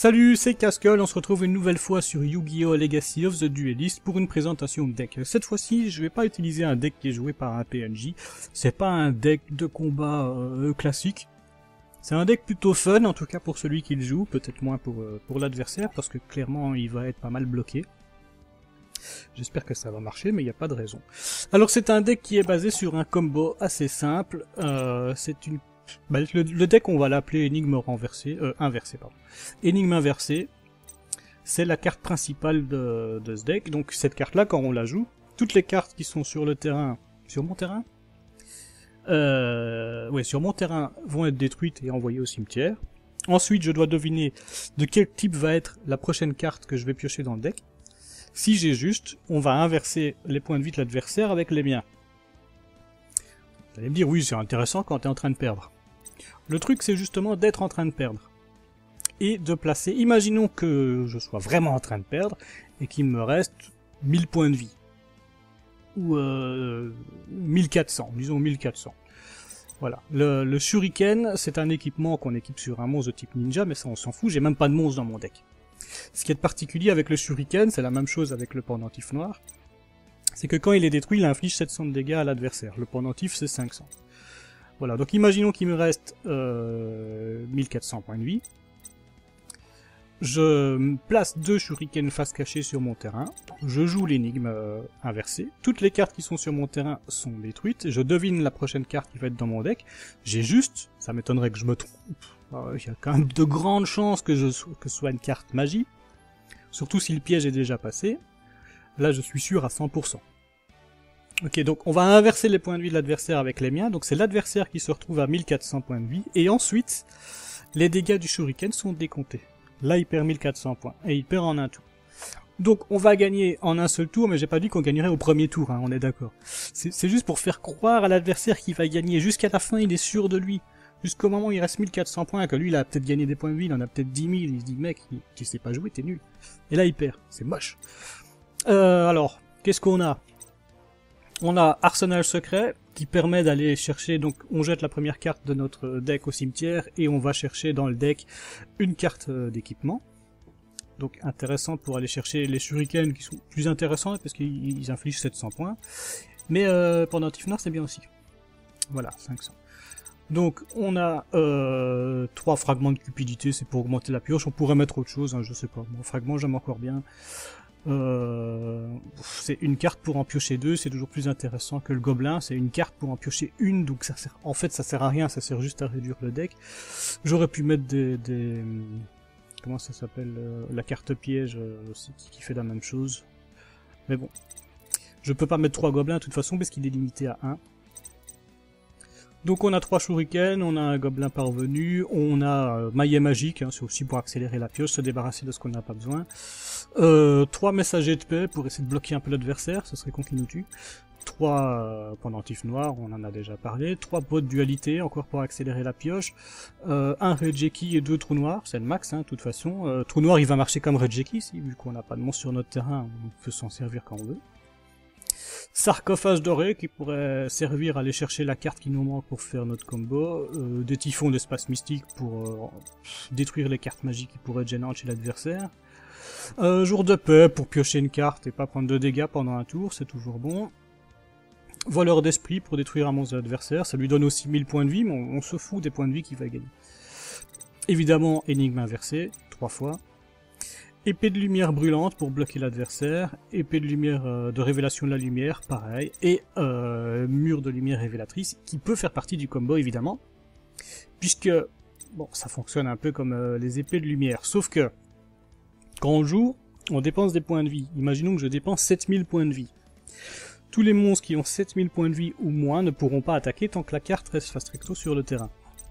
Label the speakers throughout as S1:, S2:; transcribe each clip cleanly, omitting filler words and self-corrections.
S1: Salut, c'est Cascol, on se retrouve une nouvelle fois sur Yu-Gi-Oh! Legacy of the Duelist pour une présentation de deck. Cette fois-ci, je vais pas utiliser un deck qui est joué par un PNJ, c'est pas un deck de combat classique. C'est un deck plutôt fun, en tout cas pour celui qui le joue, peut-être moins pour l'adversaire, parce que clairement il va être pas mal bloqué. J'espère que ça va marcher, mais il n'y a pas de raison. Alors c'est un deck qui est basé sur un combo assez simple, c'est une... Bah, le deck, on va l'appeler énigme renversée, inversée, pardon. Énigme inversée, c'est la carte principale de ce deck. Donc cette carte-là, quand on la joue, toutes les cartes qui sont sur le terrain, sur mon terrain, sur mon terrain, vont être détruites et envoyées au cimetière. Ensuite, je dois deviner de quel type va être la prochaine carte que je vais piocher dans le deck. Si j'ai juste, on va inverser les points de vie de l'adversaire avec les miens. Vous allez me dire, oui, c'est intéressant quand tu es en train de perdre. Le truc, c'est justement d'être en train de perdre. Et de placer, imaginons que je sois vraiment en train de perdre, et qu'il me reste 1000 points de vie. Ou 1400, disons 1400. Voilà. Le shuriken, c'est un équipement qu'on équipe sur un monstre de type ninja, mais ça on s'en fout, j'ai même pas de monstre dans mon deck. Ce qui est particulier avec le shuriken, c'est la même chose avec le pendentif noir, c'est que quand il est détruit, il inflige 700 de dégâts à l'adversaire. Le pendentif, c'est 500. Voilà, donc imaginons qu'il me reste 1400 points de vie. Je place 2 shurikens face cachée sur mon terrain. Je joue l'énigme inversée. Toutes les cartes qui sont sur mon terrain sont détruites. Je devine la prochaine carte qui va être dans mon deck. J'ai juste, ça m'étonnerait que je me trompe, il y a quand même de grandes chances que ce soit une carte magie. Surtout si le piège est déjà passé. Là, je suis sûr à 100%. Ok, donc on va inverser les points de vie de l'adversaire avec les miens, donc c'est l'adversaire qui se retrouve à 1400 points de vie, et ensuite, les dégâts du shuriken sont décomptés. Là, il perd 1400 points, et il perd en un tour. Donc on va gagner en un seul tour, mais j'ai pas dit qu'on gagnerait au premier tour, hein, on est d'accord. C'est juste pour faire croire à l'adversaire qu'il va gagner, jusqu'à la fin il est sûr de lui. Jusqu'au moment où il reste 1400 points, que lui il a peut-être gagné des points de vie, il en a peut-être 10 000, il se dit mec, tu sais pas jouer, t'es nul. Et là il perd, c'est moche. Alors, qu'est-ce qu'on a ? On a Arsenal secret qui permet d'aller chercher, donc on jette la première carte de notre deck au cimetière et on va chercher dans le deck une carte d'équipement. Donc intéressant pour aller chercher les shurikens qui sont plus intéressants parce qu'ils infligent 700 points. Mais pendentif noir c'est bien aussi. Voilà, 500. Donc on a 3 fragments de cupidité, c'est pour augmenter la pioche. On pourrait mettre autre chose, hein, je sais pas. Bon, fragment j'aime encore bien. C'est une carte pour en piocher 2, c'est toujours plus intéressant que le gobelin, c'est une carte pour en piocher une, donc ça sert, en fait ça sert à rien, ça sert juste à réduire le deck. J'aurais pu mettre des comment ça s'appelle, la carte piège aussi, qui fait la même chose. Mais bon, je peux pas mettre 3 gobelins de toute façon parce qu'il est limité à 1. Donc on a 3 shurikens, on a un gobelin parvenu, on a maillet magique, hein, c'est aussi pour accélérer la pioche, se débarrasser de ce qu'on n'a pas besoin. 3 messagers de paix pour essayer de bloquer un peu l'adversaire, ce serait con qu'il nous tue. 3 pendentifs noirs, on en a déjà parlé. 3 pots de dualité, encore pour accélérer la pioche. Un Rejeki et 2 trous noirs, c'est le max, hein, de toute façon. Trou noir, il va marcher comme Rejeki, si, vu qu'on n'a pas de monstre sur notre terrain, on peut s'en servir quand on veut. Sarcophage doré qui pourrait servir à aller chercher la carte qui nous manque pour faire notre combo. Des typhons d'espace mystique pour détruire les cartes magiques qui pourraient être gênantes chez l'adversaire. Jour de paix pour piocher une carte et pas prendre de dégâts pendant un tour, c'est toujours bon. Voleur d'esprit pour détruire un monstre de l'adversaire, ça lui donne aussi 1000 points de vie, mais on se fout des points de vie qu'il va gagner. Évidemment, énigme inversée, 3 fois. Épée de lumière brûlante pour bloquer l'adversaire, épée de lumière de révélation de la lumière, pareil, et mur de lumière révélatrice, qui peut faire partie du combo évidemment, puisque, bon, ça fonctionne un peu comme les épées de lumière, sauf que, quand on joue, on dépense des points de vie. Imaginons que je dépense 7000 points de vie. Tous les monstres qui ont 7000 points de vie ou moins ne pourront pas attaquer tant que la carte reste face recto sur le terrain.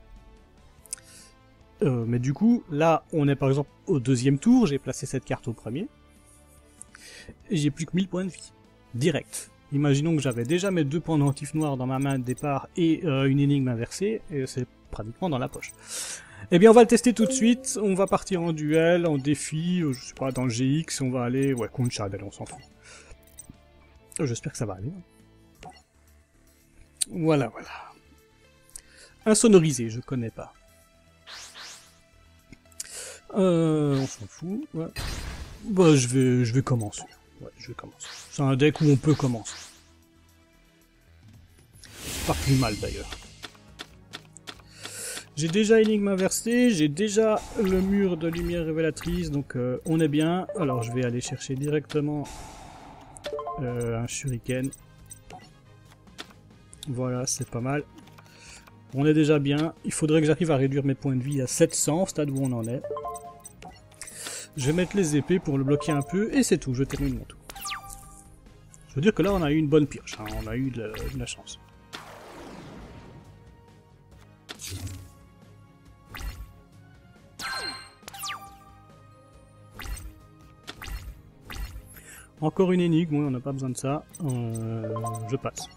S1: Mais du coup, là, on est par exemple au deuxième tour, j'ai placé cette carte au premier, et j'ai plus que 1000 points de vie. Direct. Imaginons que j'avais déjà mes 2 pendentifs noirs dans ma main de départ et une énigme inversée, et c'est pratiquement dans la poche. Eh bien, on va le tester tout de suite, on va partir en duel, en défi, je sais pas, dans le GX, on va aller, ouais, contre Chad, allez, on s'en fout. J'espère que ça va aller. Voilà, voilà. Insonorisé, je connais pas. on s'en fout. Ouais. Bah, je vais commencer. Ouais, je vais commencer. C'est un deck où on peut commencer. Pas plus mal d'ailleurs. J'ai déjà Énigme inversée, j'ai déjà le mur de lumière révélatrice, donc on est bien. Alors je vais aller chercher directement un shuriken. Voilà, c'est pas mal. On est déjà bien. Il faudrait que j'arrive à réduire mes points de vie à 700, au stade où on en est. Je vais mettre les épées pour le bloquer un peu, et c'est tout, je termine mon tour. Je veux dire que là on a eu une bonne pioche, hein, on a eu de la chance. Encore une énigme, oui, on n'a pas besoin de ça. Je passe.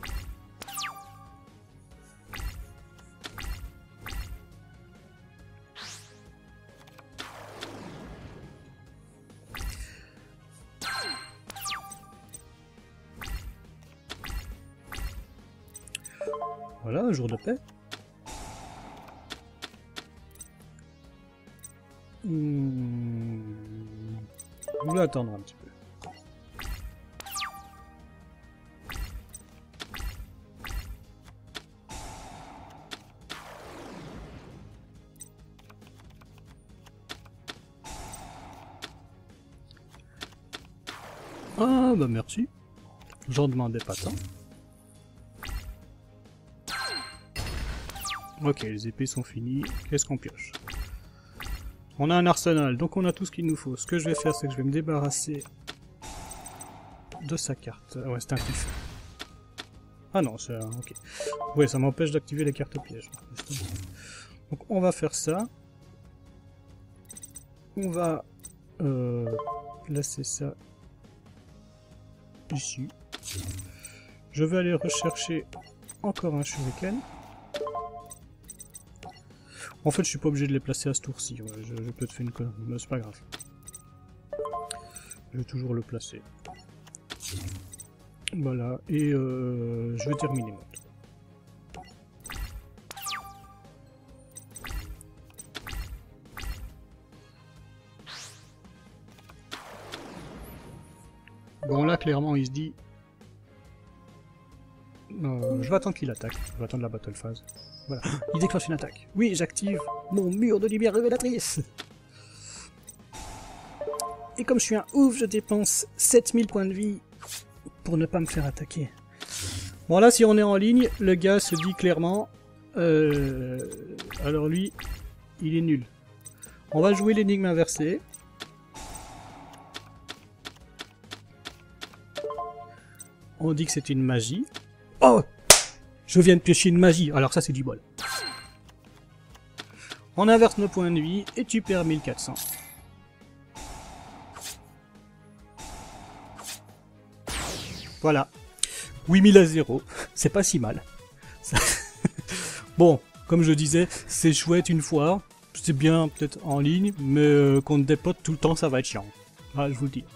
S1: Voilà, un jour de paix. Je vais attendre un petit peu. Ah bah merci. J'en demandais pas tant. Ok, les épées sont finies. Qu'est-ce qu'on pioche? On a un arsenal, donc on a tout ce qu'il nous faut. Ce que je vais faire, c'est que je vais me débarrasser de sa carte. Ah ouais, c'est un kiff. Ah non, c'est un... ok. Ouais, ça m'empêche d'activer les cartes pièges. Donc on va faire ça. On va laisser ça ici. Je vais aller rechercher encore un shuriken. En fait, je suis pas obligé de les placer à ce tour-ci. Ouais, je peux te faire une connerie, mais c'est pas grave. Je vais toujours le placer. Voilà, et je vais terminer mon tour. Bon, là, clairement, il se dit... je vais attendre qu'il attaque. Je vais attendre la battle phase. Voilà. Il déclenche une attaque. Oui, j'active mon mur de lumière révélatrice. Et comme je suis un ouf, je dépense 7000 points de vie pour ne pas me faire attaquer. Bon là, si on est en ligne, le gars se dit clairement... alors lui, il est nul. On va jouer l'énigme inversée. On dit que c'est une magie. Oh! Je viens de piocher une magie, alors ça c'est du bol. On inverse nos points de vie et tu perds 1400. Voilà. 8000 à 0. C'est pas si mal. Ça... Bon, comme je disais, c'est chouette une fois. C'est bien peut-être en ligne, mais contre des potes tout le temps ça va être chiant. Ah, je vous le dis.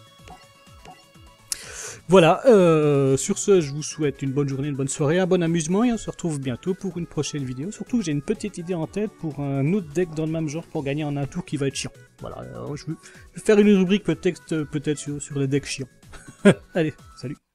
S1: Voilà, sur ce, je vous souhaite une bonne journée, une bonne soirée, un bon amusement et on se retrouve bientôt pour une prochaine vidéo. Surtout, j'ai une petite idée en tête pour un autre deck dans le même genre pour gagner en un tour qui va être chiant. Voilà, je vais faire une rubrique peut-être sur les decks chiants. Allez, salut.